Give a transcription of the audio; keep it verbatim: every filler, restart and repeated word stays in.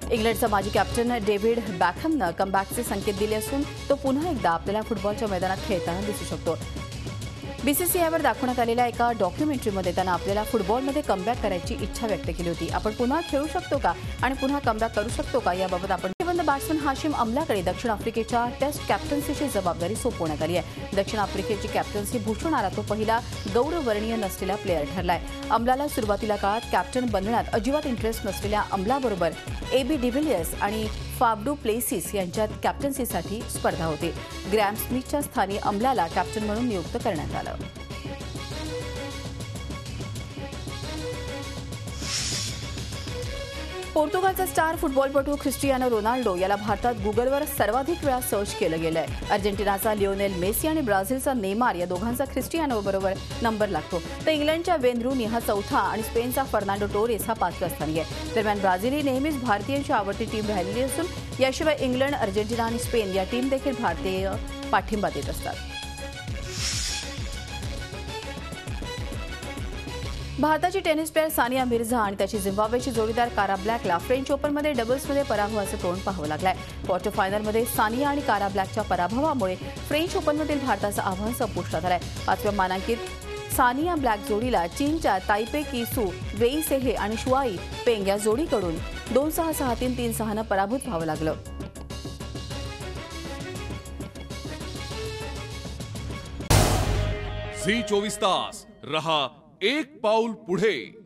इंग्लंडचा माजी captain David बॅकहमनं कमबॅकचे संकेत दिले असून तो पुन्हा एकदा आपल्याला फुटबॉलच्या मैदानात खेळताना दिसू शकतो. बीसीसीआयवर दाखवण्यात आलेल्या एका डॉक्युमेंटरीमध्ये त्यानं आपल्याला फुटबॉलमध्ये कमबॅक करायची इच्छा व्यक्त केली होती. आपण पुन्हा खेळू शकतो का आणि पुन्हा कमबॅक करू शकतो का याबाबत आपण बॅट्समन हाशिम अमलाकडे दक्षिण आफ्रिकेच्या टेस्ट कॅप्टन्सीची जबाबदारी सोपवण्यात आली आहे. दक्षिण आफ्रिकेची कॅप्टन्सी भूषवणारा तो पहिला गौरववर्णीय नसलेला प्लेअर ठरलाय. अमलाला सुरुवातीला काळात कॅप्टन बनण्यात अजिबात इंटरेस्ट नसलेल्या अमलाबरोबर एबी डिव्हिलियर्स आणि फाफ डू प्लेसिस यांच्यात कॅप्टन्सीसाठी स्पर्धा होती. ग्रॅम स्मिथच्या स्थानी अमलाला कॅप्टन म्हणून नियुक्त करण्यात आलं. पोर्तुगालचा स्टार फुटबॉलपटू ख्रिस्टियानो रोनाल्डो याला भारतात गुगलवर सर्वाधिक वेळा सर्च केलं गेलंय. अर्जेंटिनाचा लिओनेल मेसी आणि ब्राझीलचा नेमार या दोघांचा ख्रिस्टियानो बरोबर नंबर लागतो. तर इंग्लंडच्या वेन रूनी हा चौथा आणि स्पेनचा फर्नांडो टोरेस हा पाचव्या स्थानी आहे. दरम्यान ब्राझील ही नेहमीच भारतीयांची आवडती टीम राहिलेली असून याशिवाय इंग्लंड, अर्जेंटिना आणि स्पेन या टीम देखील भारतीय पाठिंबा देत असतात. भारताची टेनिस प्लेअर सानिया मिर्झा आणि त्याची झिम्बाब्वेची जोडीदार कारा ब्लॅकला फ्रेंच ओपनमध्ये डबल्समध्ये पराभवाचं तोंड पाहावं लागलंय. क्वार्टर फायनलमध्ये सानिया आणि कारा ब्लॅकच्या पराभवामुळे फ्रेंच ओपनमधील भारताचं आव्हान संपुष्टात आलंय. पाचव्या मानांकित सानिया ब्लॅक जोडीला चीनच्या तायपे की सू वेई सेहे आणि शुआई पेंग या जोडीकडून दोन सहा सहा तीन तीन सहानं पराभूत व्हावं लागलं. झी चोवीस तास रहा एक पाऊल पुढे.